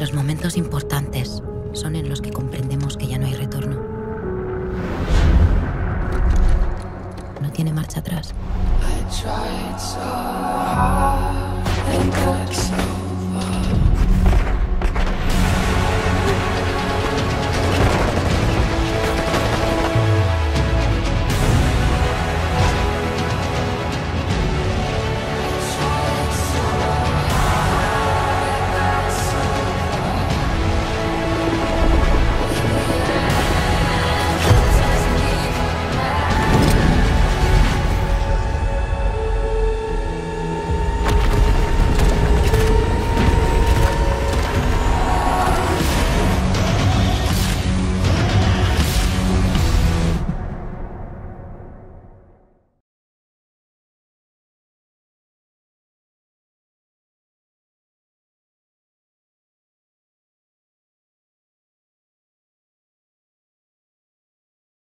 Los momentos importantes son en los que comprendemos que ya no hay retorno. No tiene marcha atrás. I tried so hard.